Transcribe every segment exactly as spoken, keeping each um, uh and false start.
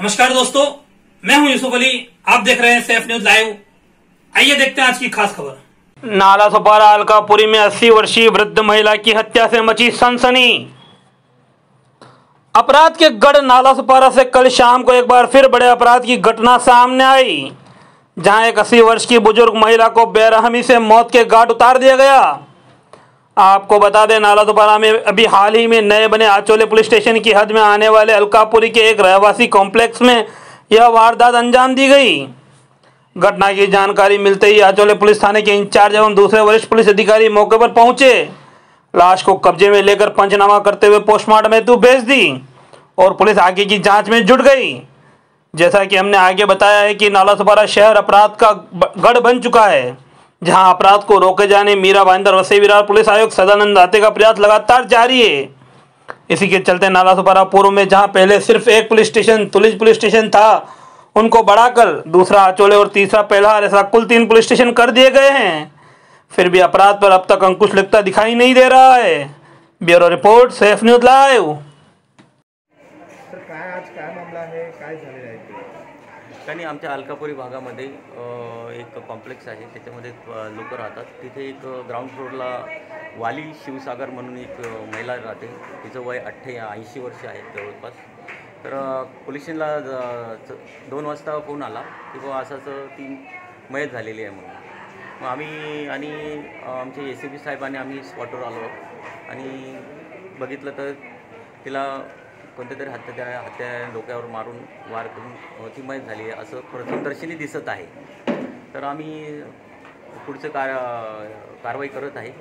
नमस्कार दोस्तों, मैं हूं यूसुफ अली। आप देख रहे हैं सेफ न्यूज लाइव। आइए देखते हैं आज की खास खबर। नालासोपारा अलकापुरी में अस्सी वर्षीय वृद्ध महिला की हत्या से मची सनसनी। अपराध के गढ़ नालासोपारा से कल शाम को एक बार फिर बड़े अपराध की घटना सामने आई, जहां एक अस्सी वर्ष की बुजुर्ग महिला को बेरहमी से मौत के घाट उतार दिया गया। आपको बता दें, नालासोपारा में अभी हाल ही में नए बने आचोले पुलिस स्टेशन की हद में आने वाले अलकापुरी के एक रहवासी कॉम्प्लेक्स में यह वारदात अंजाम दी गई। घटना की जानकारी मिलते ही आचोले पुलिस थाने के इंचार्ज एवं दूसरे वरिष्ठ पुलिस अधिकारी मौके पर पहुंचे। लाश को कब्जे में लेकर पंचनामा करते हुए पोस्टमार्टम हेतु भेज दी और पुलिस आगे की जांच में जुट गई। जैसा कि हमने आगे बताया है कि नालासोपारा शहर अपराध का गढ़ बन चुका है, जहां अपराध को रोके जाने मीरा भाईंदर वसई विरार पुलिस आयुक्त सदानंद दाते का प्रयास लगातार जारी है। इसी के चलते नालासोपारा पूर्व में जहां पहले सिर्फ एक police station Tulinj police station था, उनको बढ़ाकर दूसरा आचोले और तीसरा पहला ऐसा कुल तीन पुलिस स्टेशन कर दिए गए हैं। फिर भी अपराध पर अब तक अंकुश लगता दिखाई नहीं दे रहा है। Bureau report, Safe News Live. तर काय आज काय मामला आहे, काय झालेलं आहे ते? आणि आमच्या अलकापुरी भागामध्ये एक कॉम्प्लेक्स आहे, त्याच्यामध्ये लोक राहतात। तिथे एक ग्राउंड फ्लोअरला वाली शिवसागर म्हणून एक महिला राहते। तिचं वय अठ्ठे ऐंशी वर्ष आहे जवळपास। तर पोलीस स्टेशनला दोन वाजता फोन आला की बाबा असं असं ती मयत झालेली आहे म्हणून। मग आम्ही आणि आमचे ए सी पी साहेबांनी आम्ही स्पॉटवर आलो आणि बघितलं तर तिला कोणत्या तरी हत्या हत्या डोक्यावर मारून वार करून ती मयत झाली आहे असं प्रथमदर्शनी दिसत आहे। तर आम्ही पुढचं कार कारवाई करत आहे।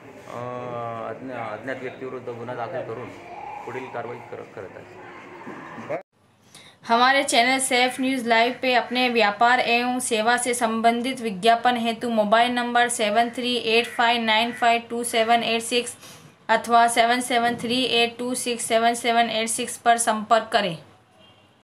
अज्ञा अज्ञात व्यक्तीविरुद्ध गुन्हा दाखल करून पुढील कारवाई करत करत आहे। हमारे चैनल सेफ न्यूज़ लाइव पे अपने व्यापार एवं सेवा से संबंधित विज्ञापन हेतु mobile number seven three eight five nine five two seven eight six अथवा seven seven three eight two six seven seven eight six पर संपर्क करें।